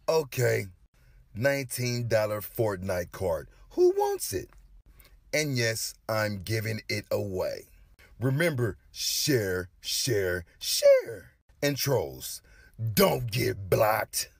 Okay, $19 Fortnite card. Who wants it? And yes, I'm giving it away. Remember, share, share, share. And trolls, don't get blocked.